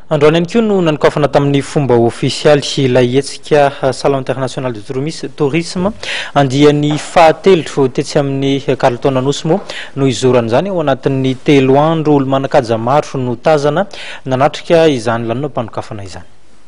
Androany ihany koa no nanikofana tamin'ny fomba ofisialy ilay hetsika salon international de tourisme andian'ny fahatelo tetsy amin'ny Carleton Anosimo no izorana izany ao anatin'ny 3 andro olo manakaja maro no tazana nanatrika izany lanona mpanokafana izany.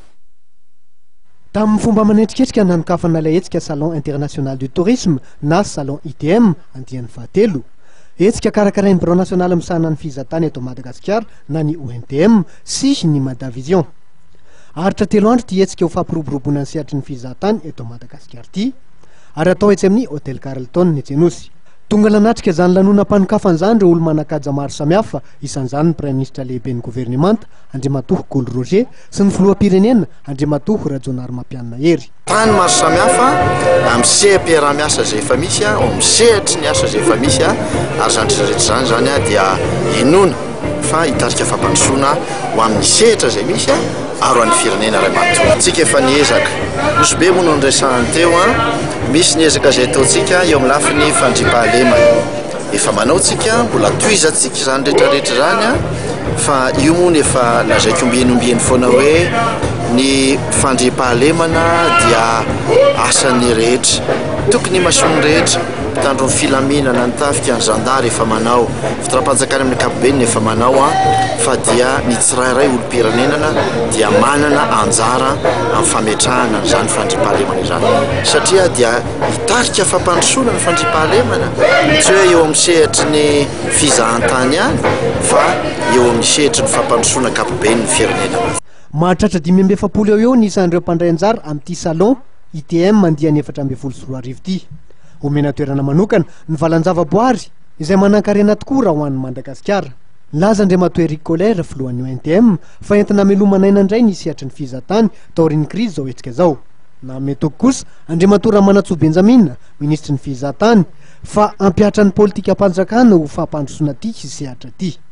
Tamin'ny fomba manendriketrika nanokafana ilay hetsika salon international du tourisme na salon ITM andian'ny fahatelo. Hetsika karakarain'ny Bureau national misahana ny fizatany eto Madagasikara na ny ONTM sy ny Madavision. Aritra 3 andro ty hetsika ho fampiroboroboana ny sehatry ny fizatany eto Madagasikara ty ary atao etsy amin'ny Hotel Carleton ny Jenosy. Tonga lanatrika izany lanonam-panokafana izany ireo olo manakaja maro samihafa, isan'izany ny Prime Ministre lehiben'ny gouvernemanta Andriamatoa Gaulle Roger sy ny filoham-pirenena Andriamatoa Rajaonary Mampianina Hery. Tany maro samihafa amin'ny seham-piarah-miasa izay efa misy amin'ny sehatry ny asa izay efa misy ary zany rehetra zany dia enona fa hitarika fampandrosoana ho amin'ny sehatra izay misy ary ho an'ny firenena iray manontolo. Tsika efa niezaka osobe moa no niresahany teo misy niezaka izay ataontsika eo amin'ny lafiny fandriam-pahalemana efa manao tsika mbola toizantsika izany rehetrarehetra zany fa io moa efa lazaiko ombieny foana hoe ny fandriam-pahalemana dia asan'ny rehetra tokony masony rehetra mpitandro ny filaminana ny tafika ny zandary efa manao fitondram-panjakana amin'ny ankapobeny efa manao fa dia ny tsirairay olo-pirenenana dia manana anjara amin'ny fametrahana n'izany fandriam-pahalemana izany satria dia hitarika fampandrosoana ny fandriam-pahalemana tsy hoe eo amin'ny sehatry ny fizahantany ihany fa eo amin'ny sehatry ny fampandrosoana ankapobeny ny firenena. Mahatratra 570 eo ny isan'ireo mpandray anjara amin'ity salon ITM mandiany 424 ty. Omena toerana manokana ny valan-javaboary izay manan-karena tokoa raha ho an'ny Madagasikara. Laza Andriamatoa Eric Colère filohan'ny ONTM fa entina melomanaina indray ny sehatry ny fizatany taorian'ny krizy zao hetsika zao. Na metoko kosa Andriamatoa Ramanatsoa Benjamin, ministry ny fizatany, fa ampiatra ny politika mpanjakana ho fampandrosoana ty sy sehatra ty.